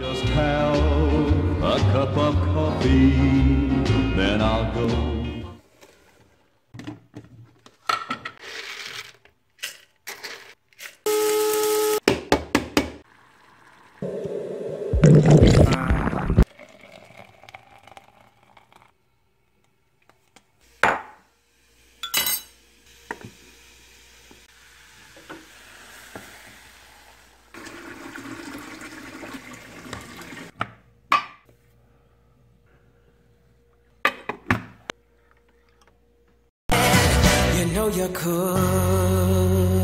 Just have a cup of coffee, then I'll go. You know you could.